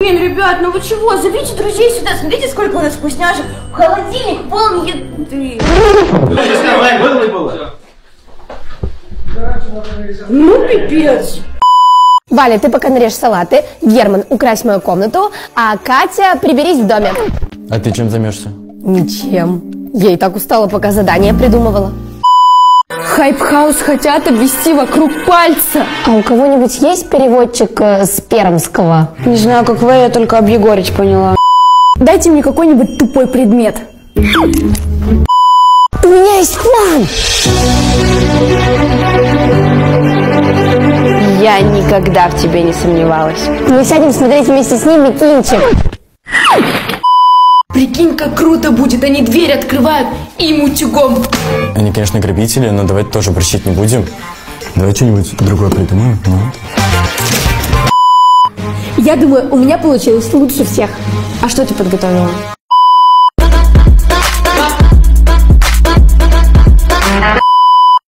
Блин, ребят, ну вы чего? Зовите друзей сюда, смотрите, сколько у нас вкусняшек. Холодильник полный еды. Ну, пипец. Валя, ты пока нарежь салаты, Герман, укрась мою комнату, а Катя, приберись в доме. А ты чем займешься? Ничем. Я и так устала, пока задание придумывала. Хайп-хаус хотят обвести вокруг пальца. А у кого-нибудь есть переводчик с пермского? Не знаю, как вы, я только об Егорич поняла. Дайте мне какой-нибудь тупой предмет. У меня есть план! Я никогда в тебе не сомневалась. Мы сядем смотреть вместе с ними кинчик. Прикинь, как круто будет, они дверь открывают и им утюгом. Они, конечно, грабители, но давайте тоже борщить не будем. Давай что-нибудь другое придумаем. Я думаю, у меня получилось лучше всех. А что ты подготовила?